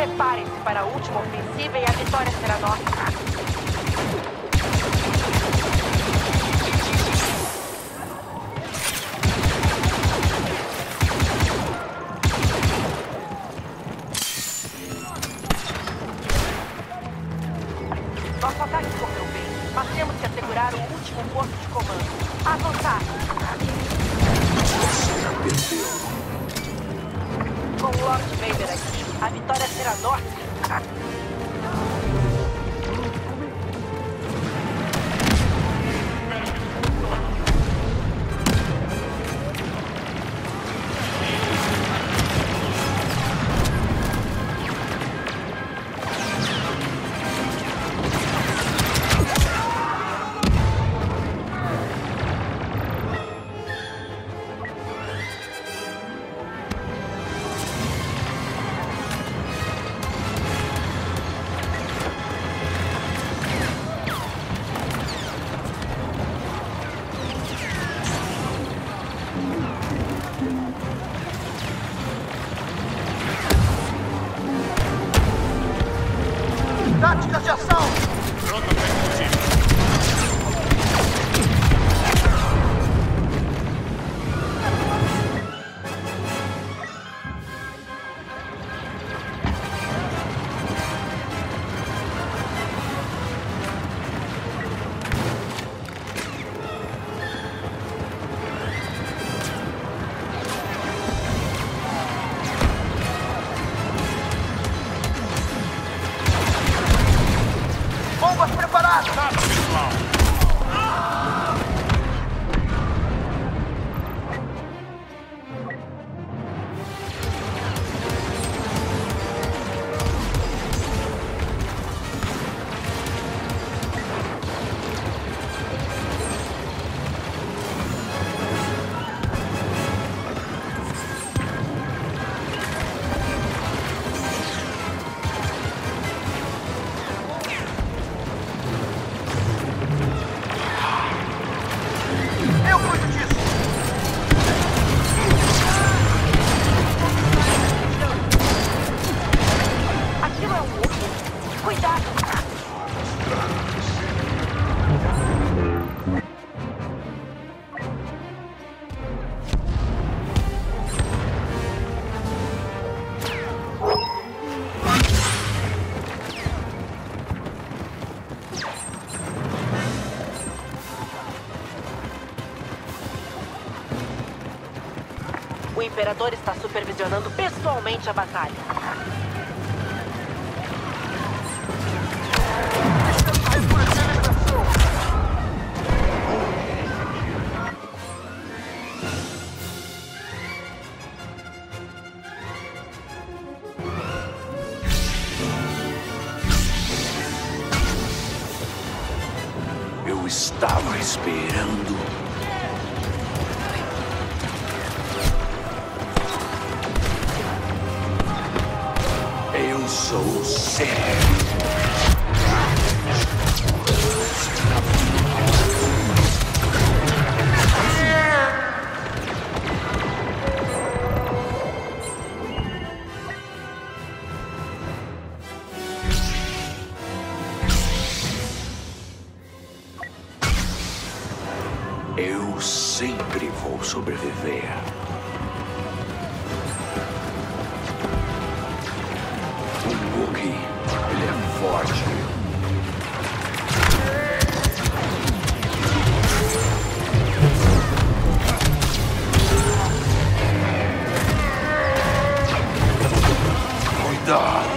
Preparem-se para a última ofensiva e a vitória será nossa. Nosso ataque correu bem, mas temos que assegurar o último posto de comando. Avançar! Você já perdeu. Com o Lord Vader aqui, a vitória será nossa. Táticas de ação! Pronto para explodir. Bombas preparadas! Tá, pessoal. Eu cuido disso! Aquilo é um urso. Cuidado! O Imperador está supervisionando pessoalmente a batalha. Eu estava esperando. Eu sou o Sith. Eu sempre vou sobreviver. O Wookiee, ele é forte. Cuidado!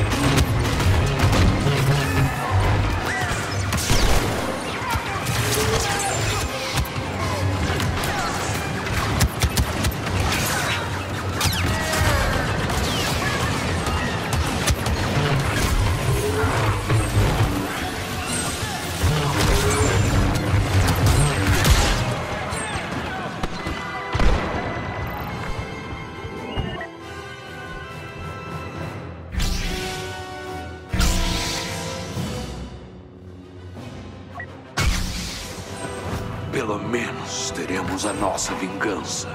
Pelo menos teremos a nossa vingança.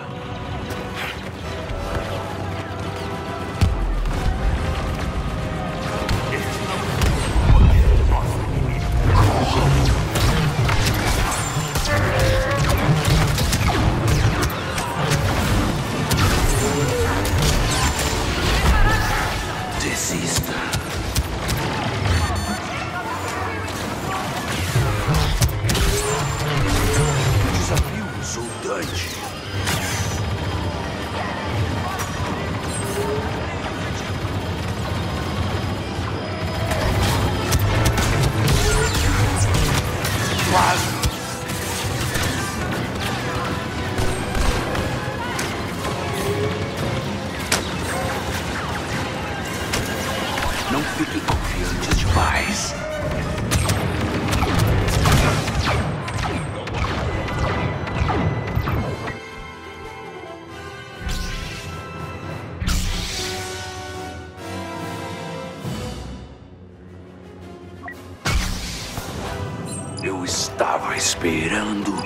desista. Desafio insultante. Quase. Não fiquem confiantes demais. Eu estava esperando.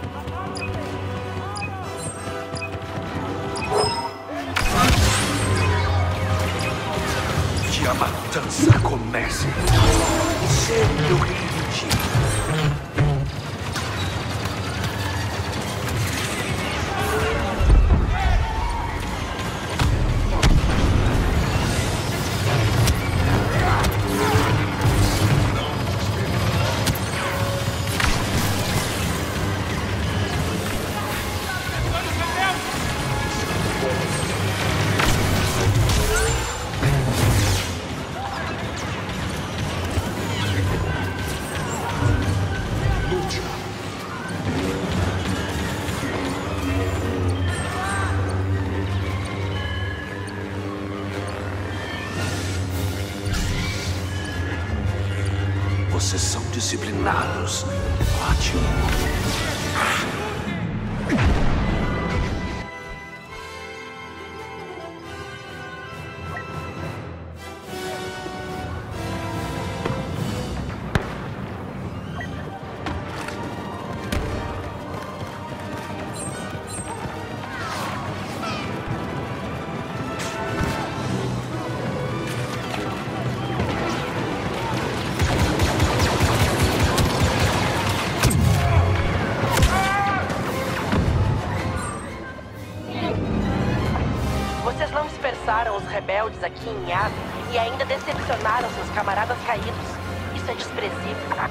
Que a matança comece. Sempre eu repetir. Vocês são disciplinados. Ótimo. Vocês não dispersaram os rebeldes aqui em Yavin e ainda decepcionaram seus camaradas caídos. Isso é desprezível.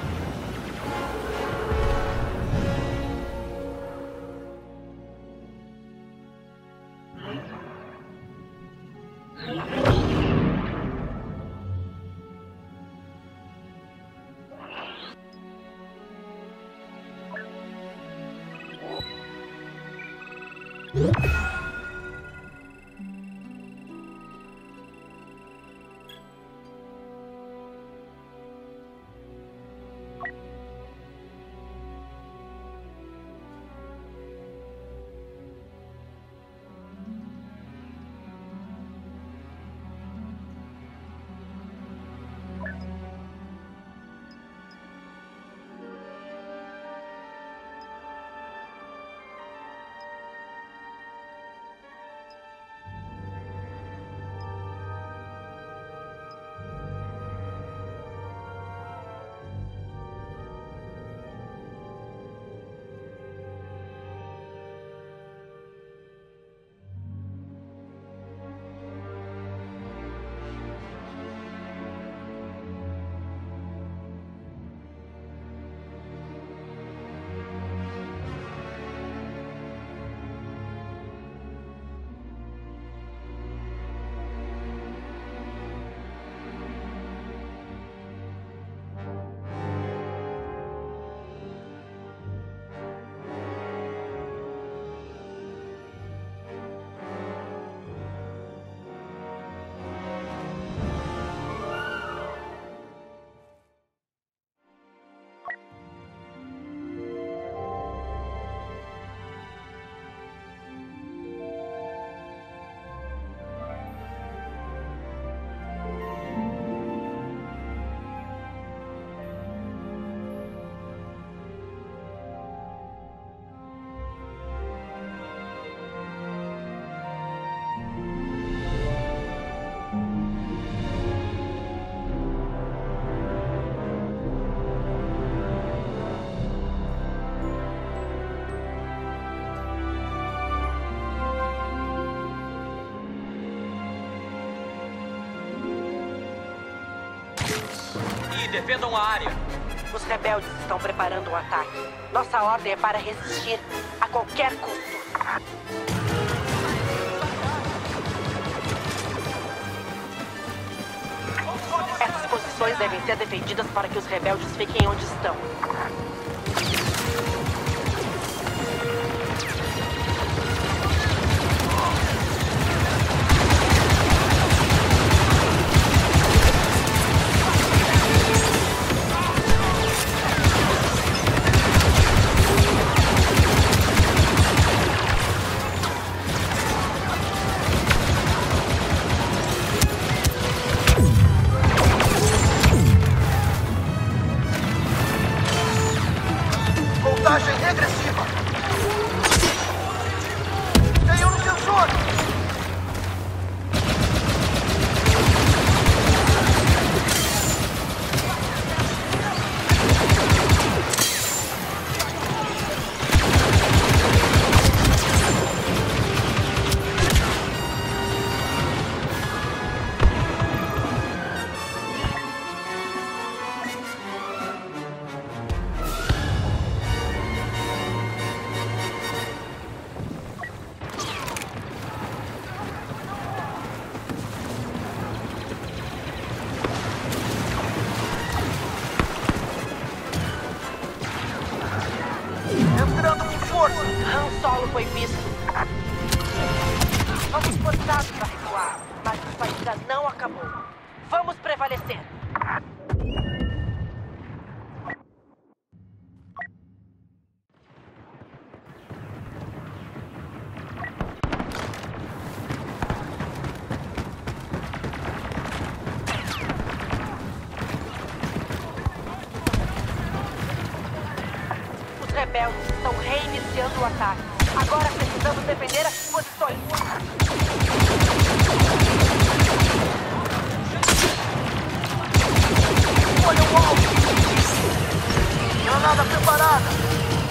E defendam a área. Os rebeldes estão preparando um ataque. Nossa ordem é para resistir a qualquer custo. Essas posições devem ser defendidas para que os rebeldes fiquem onde estão. Contagem regressiva. Tenho no sensor. Entrando com força. Han Solo foi visto. Vamos forçados a recuar, mas isso ainda não acabou. Vamos prevalecer. Os rebeldes estão reiniciando o ataque. Agora precisamos defender as posições. Olha o alvo. Granada preparada.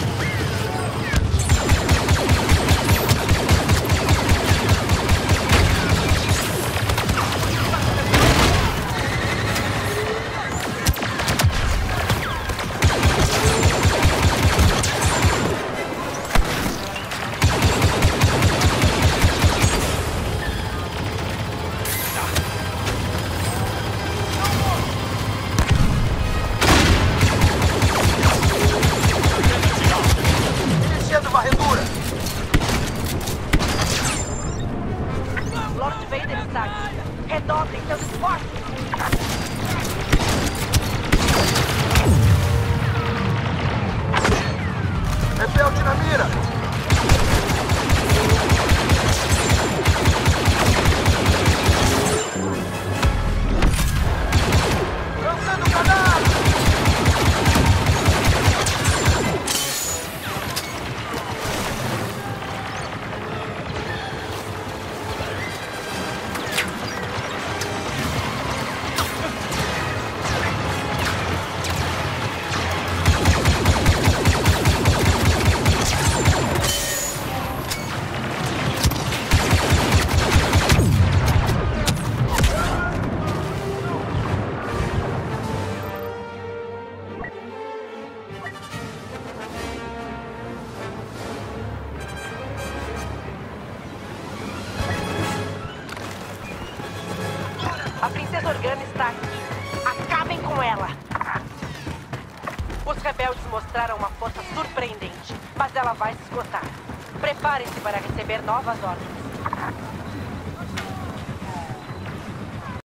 Iniciando varredura. Lord Vader está aqui. Redobrem seus esforços. Rebelde na mira. Lançando granada. A Princesa Organa está aqui. Acabem com ela. Os rebeldes mostraram uma força surpreendente, mas ela vai se esgotar. Preparem-se para receber novas ordens.